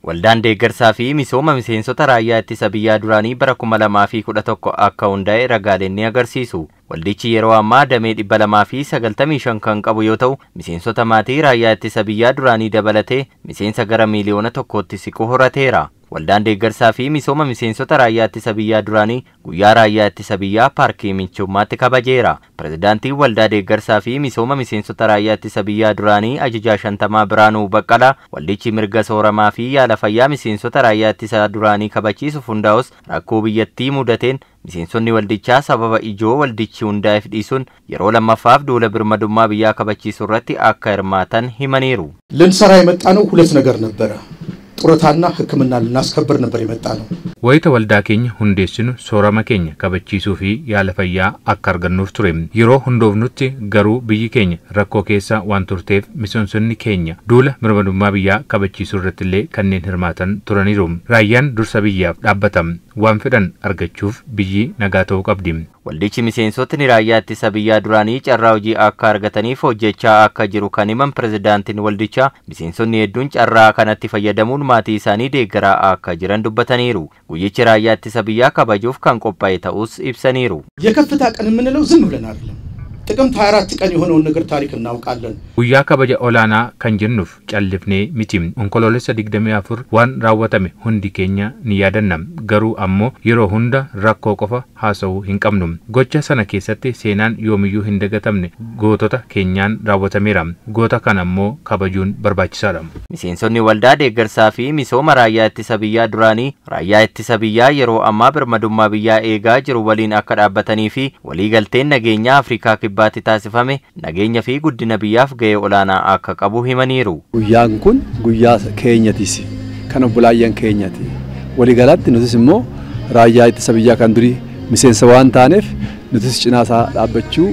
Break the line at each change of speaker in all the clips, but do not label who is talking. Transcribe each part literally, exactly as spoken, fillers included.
Waldaan deeggarsaa fi misooma miseensota raayyaa ittisa biyyaa duraanii bara kuma lamaa fi kudha tokko akka hundaa'e ragaaleen ni agarsiisu. Waldichi yeroo ammaa damee dhibba lamaa fi sagaltamii shan kan qabu yoo ta'u, miseensota maatii raayyaa ittisa biyyaa duraanii dabalatee miseensa gara miiliyoona tokkootti siqu horateera. Waldaan deeggarsaa fi misooma miseensota raayyaa ittisa biyyaa duraanii guyyaa raayyaa ittisa biyyaa paarkii Michummaatti kabajeera. Pirezidaantiin waldaa deeggarsaa fi misooma miseensota raayyaa ittisa biyyaa duraanii ajajaa shantamaa Biraanuu Baqqalaa waldichi mirga sooramaa fi yaala fayyaa miseensota raayyaa ittisa duraanii kabachiisuuf hundaa'us rakkoo biyyattii mudateen miseensonni waldichaa sababa ijoo waldichi hundaa'eef dhiisuun yeroo lammaffaaf duula birmadummaa biyyaa kabachiisuu irratti akka hirmaatan himaniiru.
ልንሰራ የመጣነው ሁለት ነገር ነበረ። ጡረታና ሕክምና ልናስከብር ነበር የመጣነው።
ወይተ ወልዳ ኬኛ ሁንዴስኑ ሶራማ ኬኛ ከበቺሱ ፊ ያለ ፈያ akka argannuuf ture yeroo hundoofnutti garuu biyyi keenya rakkoo keessa waan turteef miseensonni keenya duula birmadummaa biyyaa kabachiisuu irratti illee kanneen hirmaatan turaniiru. Raayyaan dursa biyyaaf dhaabbatam waan fedhan argachuuf biyyi nagaa ta'uu qabdi. Waldichi miseensotni raayyaa ittisa biyyaa duraanii carraa hojii akka argataniif hojjechaa akka jiru kan himan pirezidaantiin waldichaa miseensonni hedduun carraa kanatti fayyadamuun maatii isaanii deeggaraa akka jiran dubbataniiru. Guyyichi raayyaa ittisa biyyaa kabajuuf kan qophaa'e ta'us ibsaniiru.
የከፍታ ቀን የምንለው ዝም ብለን አይደለም። ጥቅምት ሃያ አራት ቀን የሆነውን ነገር ታሪክ እናውቃለን።
Guyyaa kabaja olaanaa kan jennuuf callifnee miti. Onkoloolessa digdamii afur waan raawwatame hundi keenya ni yaadanna. Garuu ammoo yeroo hunda rakkoo qofa haasa'uu hin qabnu. Gocha sana keessatti seenaan yoomiyyuu hin dagatamne gootota keenyaan raawwatameera. Goota kana ammoo kabajuun barbaachisaadha.
Miseensonni waldaa deeggarsaa fi misooma raayyaa ittisa biyyaa duraanii raayyaa ittisa biyyaa yeroo ammaa birmadummaa biyyaa eegaa jiru waliin akka dhaabbatanii fi waliigalteen nageenya Afrikaa kibbaatti taasifame nageenya fi guddina biyyaaf gahee olaanaa akka qabu himaniiru.
Guyyaan kun guyyaa keenyatis kan obbolaayyan keenyati. Waliigalatti nutis immoo raayyaa ittisa biyyaa kan durii miseensa waan taaneef nutis cinaa isaa dhaabbachuu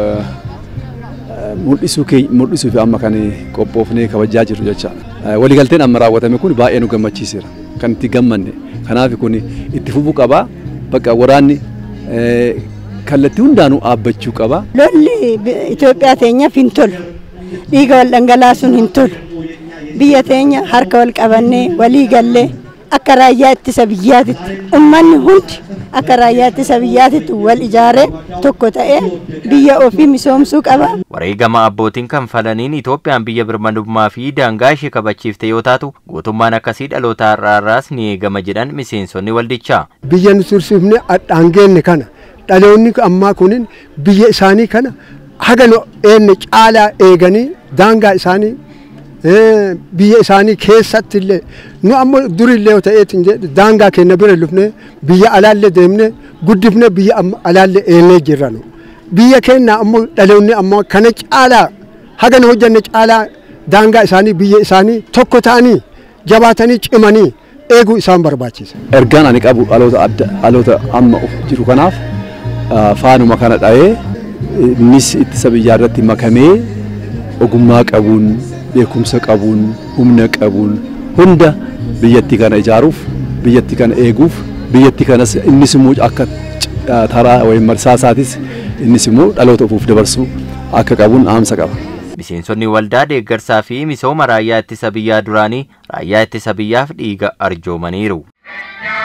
mul'isuu mul'isuu fi amma kan qophoofnee kabajaa jirru jechaadha. Waliigalteen amma raawwatame kun baay'ee nu gammachiiseera. Kan itti gammanne. Kanaaf kun itti fufuu qaba. Bakka waraanni kallattii hundaanuu dhaabbachuu qaba.
Lolli Itoophiyaa teenya fintolu. Dhiiga wal dhangalaasuun hin tolu. Biyya teenya harka wal qabannee walii gallee akka raayyaa ittisa biyyaatitti ummanni hundi akka raayyaa ittisa biyyaatitti wal ijaaree tokko ta'ee biyya ofii misoomsuu qaba.
Wareegama abbootiin kan falaniin Itoophiyaan biyya birmadummaa fi daangaa ishee kabachiifte yoo taatu gootummaan akkasii dhaloota har'aarraas ni eegama jedhan miseensonni waldichaa.
Biyya nu tursiifne adhaangeenne kana dhaloonni ammaa kunin biyya isaanii kana haga nu eenne caalaa eeganii daangaa isaanii biyya isaanii keessatti illee nu ammoo durillee ta'eetiin daangaa keenya bira lufne biyya alaallee deemne guddifne biyya alaallee eennee jirranu. Biyya keenya ammoo dhaloonni ammoo kana caalaa haga nu hojjanne caalaa daangaa isaanii biyya isaanii tokko ta'anii jabaatanii cimanii eeguu isaan barbaachisa.
Ergaan ani qabu dhaloota adda dhaloota amma jiru kanaaf faanuma kana dha'ee innis ittisa biyyaa irratti makamee ogummaa qabuun beekumsa qabuun humna qabuun hunda biyyattii kana ijaaruuf biyyattii kana eeguuf biyyattii kanas innis immoo akka taraa wayim marsaa isaatis innis immoo dhaloota ofuuf dabarsuu akka qabuun dhaamsa qaba.
Miseensonni waldaa deeggarsaa fi misooma raayyaa ittisa biyyaa duraanii raayyaa ittisa biyyaaf dhiiga arjoomaniiru.